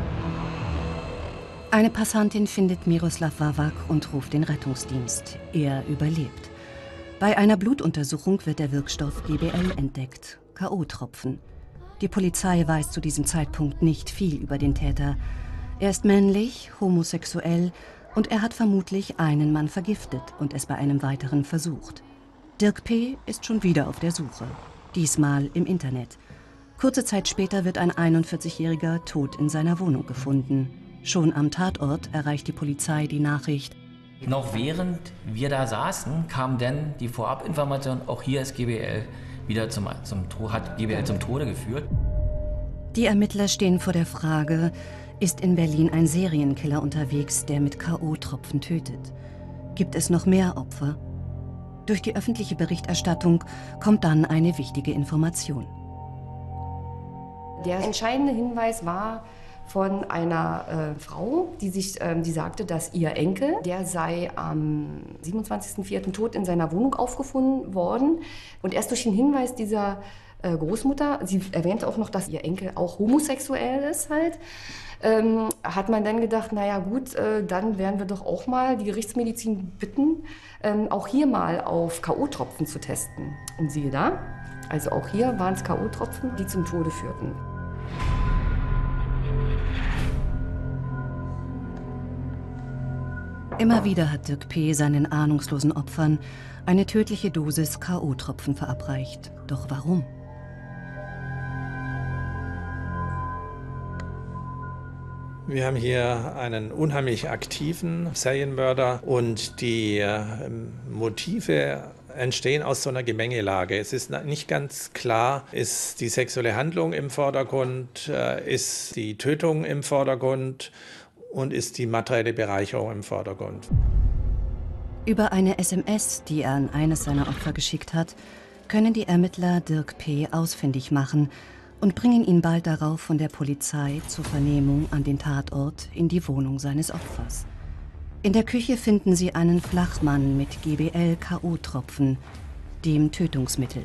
Eine Passantin findet Miroslav Wawak und ruft den Rettungsdienst. Er überlebt. Bei einer Blutuntersuchung wird der Wirkstoff GBL entdeckt, K.O.-Tropfen. Die Polizei weiß zu diesem Zeitpunkt nicht viel über den Täter. Er ist männlich, homosexuell und er hat vermutlich einen Mann vergiftet und es bei einem weiteren versucht. Dirk P. ist schon wieder auf der Suche, diesmal im Internet. Kurze Zeit später wird ein 41-Jähriger tot in seiner Wohnung gefunden. Schon am Tatort erreicht die Polizei die Nachricht: Noch während wir da saßen, kam dann die Vorabinformation, auch hier ist GBL wieder hat GBL zum Tode geführt. Die Ermittler stehen vor der Frage, ist in Berlin ein Serienkiller unterwegs, der mit K.O.-Tropfen tötet? Gibt es noch mehr Opfer? Durch die öffentliche Berichterstattung kommt dann eine wichtige Information. Der entscheidende Hinweis war von einer Frau, die sagte, dass ihr Enkel, der sei am 27.04. tot in seiner Wohnung aufgefunden worden. Und erst durch den Hinweis dieser Großmutter, sie erwähnte auch noch, dass ihr Enkel auch homosexuell ist halt, hat man dann gedacht, naja gut, dann werden wir doch auch mal die Gerichtsmedizin bitten, auch hier mal auf K.O.-Tropfen zu testen. Und siehe da, also auch hier waren es K.O.-Tropfen, die zum Tode führten. Immer wieder hat Dirk P. seinen ahnungslosen Opfern eine tödliche Dosis K.O.-Tropfen verabreicht. Doch warum? Wir haben hier einen unheimlich aktiven Serienmörder und die Motive entstehen aus so einer Gemengelage. Es ist nicht ganz klar, ist die sexuelle Handlung im Vordergrund, ist die Tötung im Vordergrund und ist die materielle Bereicherung im Vordergrund. Über eine SMS, die er an eines seiner Opfer geschickt hat, können die Ermittler Dirk P. ausfindig machen und bringen ihn bald darauf von der Polizei zur Vernehmung an den Tatort in die Wohnung seines Opfers. In der Küche finden sie einen Flachmann mit GBL-K.O.-Tropfen, dem Tötungsmittel.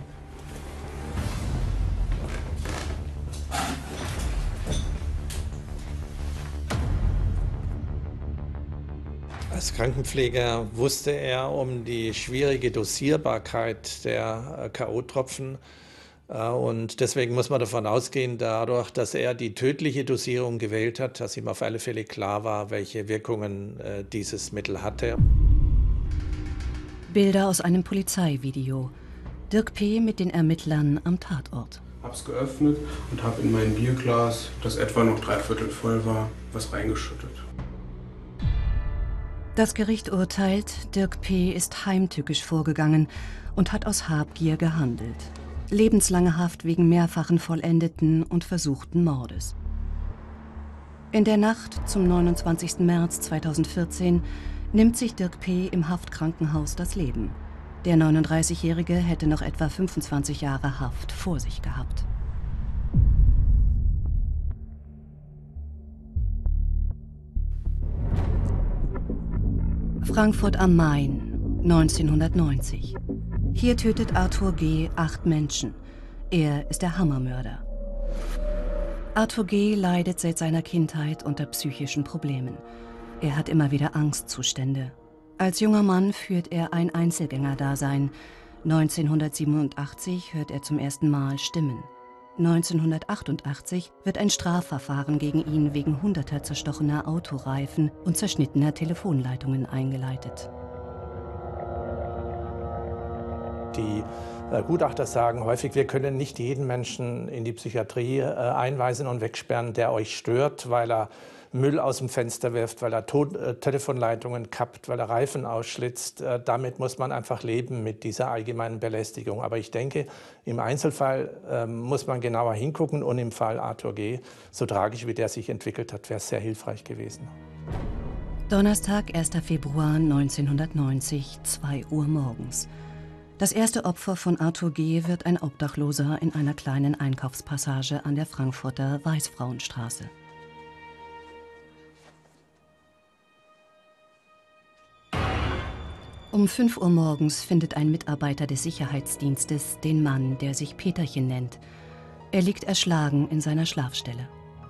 Als Krankenpfleger wusste er um die schwierige Dosierbarkeit der K.O.-Tropfen. Und deswegen muss man davon ausgehen, dadurch, dass er die tödliche Dosierung gewählt hat, dass ihm auf alle Fälle klar war, welche Wirkungen dieses Mittel hatte. Bilder aus einem Polizeivideo. Dirk P. mit den Ermittlern am Tatort. Hab's geöffnet und habe in mein Bierglas, das etwa noch 3/4 voll war, was reingeschüttet. Das Gericht urteilt, Dirk P. ist heimtückisch vorgegangen und hat aus Habgier gehandelt. Lebenslange Haft wegen mehrfachen vollendeten und versuchten Mordes. In der Nacht zum 29. März 2014 nimmt sich Dirk P. im Haftkrankenhaus das Leben. Der 39-Jährige hätte noch etwa 25 Jahre Haft vor sich gehabt. Frankfurt am Main, 1990. Hier tötet Arthur G. 8 Menschen. Er ist der Hammermörder. Arthur G. leidet seit seiner Kindheit unter psychischen Problemen. Er hat immer wieder Angstzustände. Als junger Mann führt er ein Einzelgängerdasein. 1987 hört er zum ersten Mal Stimmen. 1988 wird ein Strafverfahren gegen ihn wegen hunderter zerstochener Autoreifen und zerschnittener Telefonleitungen eingeleitet. Die Gutachter sagen häufig, wir können nicht jeden Menschen in die Psychiatrie einweisen und wegsperren, der euch stört, weil er Müll aus dem Fenster wirft, weil er Telefonleitungen kappt, weil er Reifen ausschlitzt. Damit muss man einfach leben mit dieser allgemeinen Belästigung. Aber ich denke, im Einzelfall muss man genauer hingucken und im Fall Arthur G., so tragisch wie der sich entwickelt hat, wäre es sehr hilfreich gewesen. Donnerstag, 1. Februar 1990, 2 Uhr morgens. Das erste Opfer von Arthur G. wird ein Obdachloser in einer kleinen Einkaufspassage an der Frankfurter Weißfrauenstraße. Um 5 Uhr morgens findet ein Mitarbeiter des Sicherheitsdienstes den Mann, der sich Peterchen nennt. Er liegt erschlagen in seiner Schlafstelle.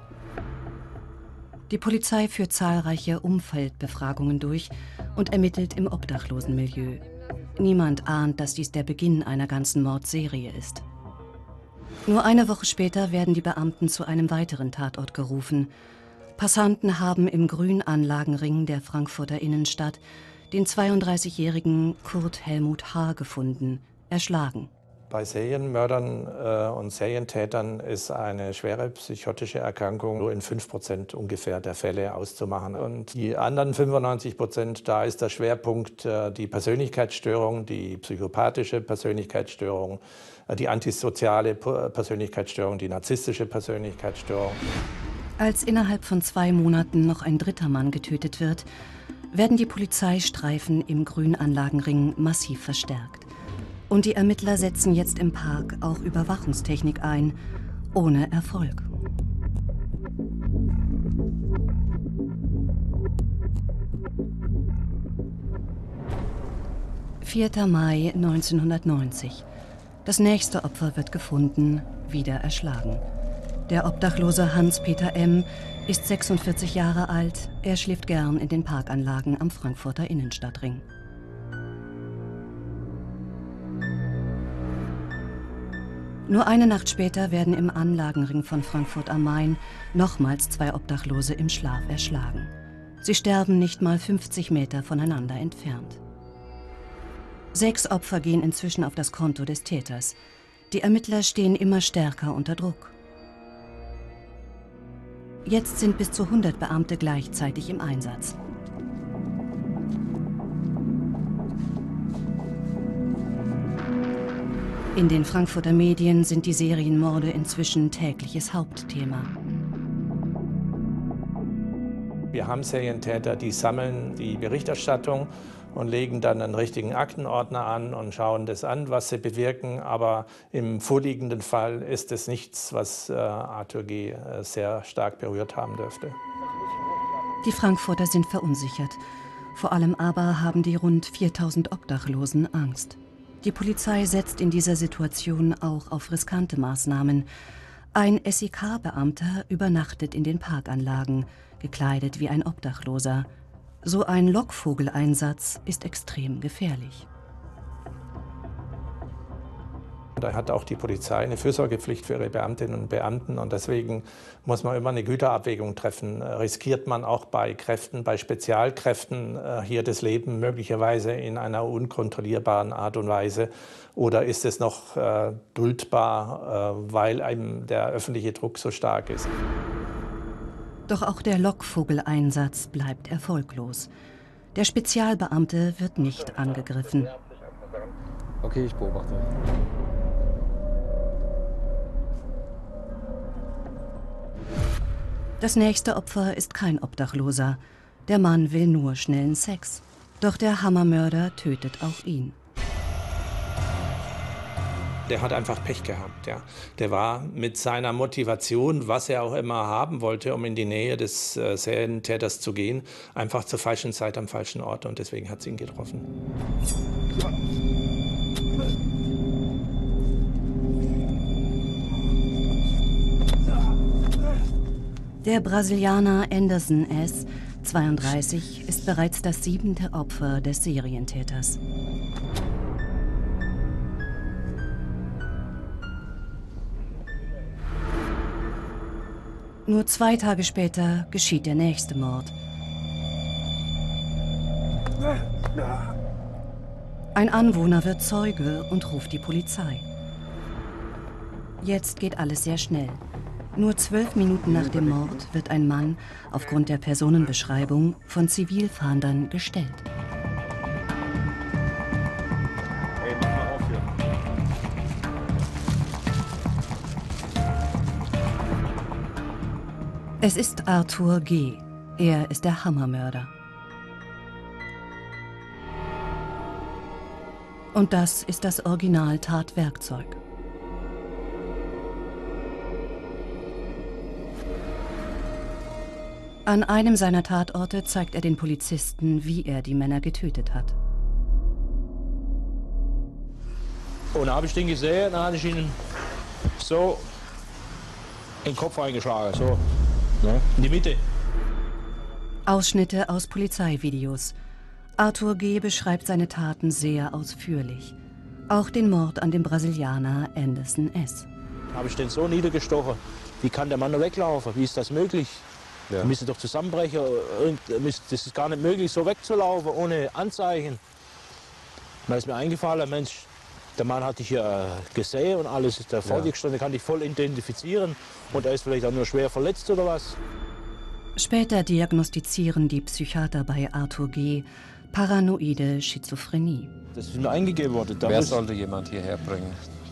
Die Polizei führt zahlreiche Umfeldbefragungen durch und ermittelt im Obdachlosenmilieu. Niemand ahnt, dass dies der Beginn einer ganzen Mordserie ist. Nur eine Woche später werden die Beamten zu einem weiteren Tatort gerufen. Passanten haben im Grünanlagenring der Frankfurter Innenstadt den 32-jährigen Kurt Helmut H. gefunden, erschlagen. Bei Serienmördern und Serientätern ist eine schwere psychotische Erkrankung nur in 5% ungefähr der Fälle auszumachen. Und die anderen 95%, da ist der Schwerpunkt die Persönlichkeitsstörung, die psychopathische Persönlichkeitsstörung, die antisoziale Persönlichkeitsstörung, die narzisstische Persönlichkeitsstörung. Als innerhalb von 2 Monaten noch ein dritter Mann getötet wird, werden die Polizeistreifen im Grünanlagenring massiv verstärkt. Und die Ermittler setzen jetzt im Park auch Überwachungstechnik ein, ohne Erfolg. »4. Mai 1990. Das nächste Opfer wird gefunden, wieder erschlagen. Der Obdachlose Hans-Peter M. ist 46 Jahre alt. Er schläft gern in den Parkanlagen am Frankfurter Innenstadtring. Nur eine Nacht später werden im Anlagenring von Frankfurt am Main nochmals 2 Obdachlose im Schlaf erschlagen. Sie sterben nicht mal 50 Meter voneinander entfernt. 6 Opfer gehen inzwischen auf das Konto des Täters. Die Ermittler stehen immer stärker unter Druck. Jetzt sind bis zu 100 Beamte gleichzeitig im Einsatz. In den Frankfurter Medien sind die Serienmorde inzwischen tägliches Hauptthema. Wir haben Serientäter, die sammeln die Berichterstattung und legen dann einen richtigen Aktenordner an und schauen das an, was sie bewirken. Aber im vorliegenden Fall ist es nichts, was Arthur G. sehr stark berührt haben dürfte. Die Frankfurter sind verunsichert. Vor allem aber haben die rund 4000 Obdachlosen Angst. Die Polizei setzt in dieser Situation auch auf riskante Maßnahmen. Ein SEK-Beamter übernachtet in den Parkanlagen, gekleidet wie ein Obdachloser. So ein Lockvogeleinsatz ist extrem gefährlich. Da hat auch die Polizei eine Fürsorgepflicht für ihre Beamtinnen und Beamten und deswegen muss man immer eine Güterabwägung treffen. Riskiert man auch bei Kräften, bei Spezialkräften hier das Leben möglicherweise in einer unkontrollierbaren Art und Weise oder ist es noch duldbar, weil einem der öffentliche Druck so stark ist? Doch auch der Lockvogeleinsatz bleibt erfolglos. Der Spezialbeamte wird nicht angegriffen. Okay, ich beobachte. Das nächste Opfer ist kein Obdachloser. Der Mann will nur schnellen Sex. Doch der Hammermörder tötet auch ihn. Der hat einfach Pech gehabt. Ja. Der war mit seiner Motivation, was er auch immer haben wollte, um in die Nähe des Serientäters zu gehen, einfach zur falschen Zeit am falschen Ort und deswegen hat es ihn getroffen. Der Brasilianer Anderson S., 32, ist bereits das 7. Opfer des Serientäters. Nur 2 Tage später geschieht der nächste Mord. Ein Anwohner wird Zeuge und ruft die Polizei. Jetzt geht alles sehr schnell. Nur 12 Minuten nach dem Mord wird ein Mann aufgrund der Personenbeschreibung von Zivilfahndern gestellt. Hey, mach mal auf hier. Es ist Arthur G. Er ist der Hammermörder. Und das ist das Original-Tatwerkzeug. An einem seiner Tatorte zeigt er den Polizisten, wie er die Männer getötet hat. Und dann habe ich den gesehen, dann hatte ich ihn so in den Kopf eingeschlagen, so in die Mitte. Ausschnitte aus Polizeivideos. Arthur G. beschreibt seine Taten sehr ausführlich. Auch den Mord an dem Brasilianer Anderson S. Habe ich den so niedergestochen. Wie kann der Mann noch weglaufen? Wie ist das möglich? Ja. Er müsste doch zusammenbrechen. Das ist gar nicht möglich, so wegzulaufen, ohne Anzeichen. Da ist mir eingefallen, Mensch, der Mann hatte ich ja gesehen und alles ist da vor dir gestanden, kann ich voll identifizieren. Und er ist vielleicht auch nur schwer verletzt oder was. Später diagnostizieren die Psychiater bei Arthur G. paranoide Schizophrenie. Das ist mir eingegeben worden. Wer sollte jemand hierher bringen?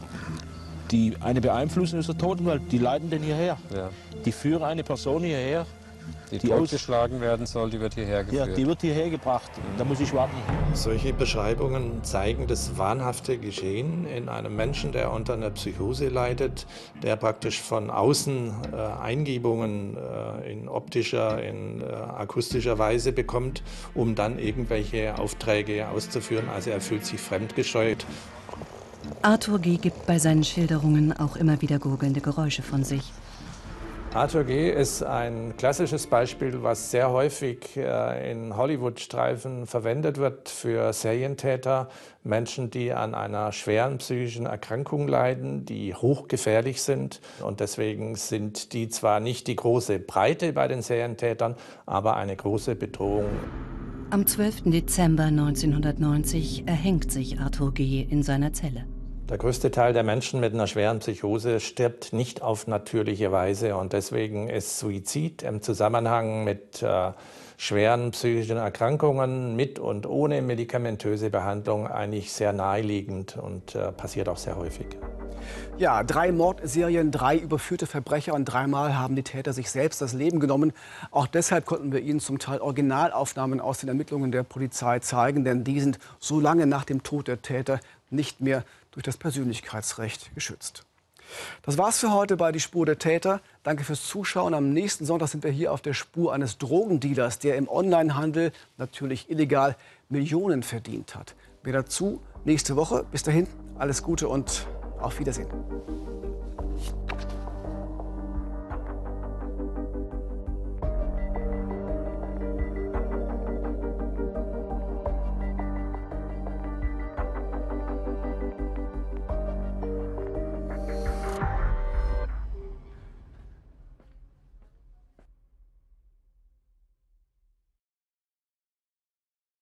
Eine Beeinflussung ist der Totenwelt, die leiten den hierher. Ja. Die führen eine Person hierher. Die totgeschlagen werden soll, die wird hierher geführt. Ja, die wird hierher gebracht. Da muss ich warten. Solche Beschreibungen zeigen das wahnhafte Geschehen in einem Menschen, der unter einer Psychose leidet, der praktisch von außen Eingebungen in optischer, in akustischer Weise bekommt, um dann irgendwelche Aufträge auszuführen. Also er fühlt sich fremdgesteuert. Arthur G. gibt bei seinen Schilderungen auch immer wieder gurgelnde Geräusche von sich. Arthur G. ist ein klassisches Beispiel, was sehr häufig in Hollywood-Streifen verwendet wird für Serientäter, Menschen, die an einer schweren psychischen Erkrankung leiden, die hochgefährlich sind. Und deswegen sind die zwar nicht die große Breite bei den Serientätern, aber eine große Bedrohung. Am 12. Dezember 1990 erhängt sich Arthur G. in seiner Zelle. Der größte Teil der Menschen mit einer schweren Psychose stirbt nicht auf natürliche Weise. Und deswegen ist Suizid im Zusammenhang mit schweren psychischen Erkrankungen mit und ohne medikamentöse Behandlung eigentlich sehr naheliegend und passiert auch sehr häufig. Ja, 3 Mordserien, 3 überführte Verbrecher und 3-mal haben die Täter sich selbst das Leben genommen. Auch deshalb konnten wir Ihnen zum Teil Originalaufnahmen aus den Ermittlungen der Polizei zeigen, denn die sind so lange nach dem Tod der Täter nicht mehr durch das Persönlichkeitsrecht geschützt. Das war's für heute bei Die Spur der Täter. Danke fürs Zuschauen. Am nächsten Sonntag sind wir hier auf der Spur eines Drogendealers, der im Onlinehandel natürlich illegal Millionen verdient hat. Mehr dazu nächste Woche. Bis dahin, alles Gute und auf Wiedersehen.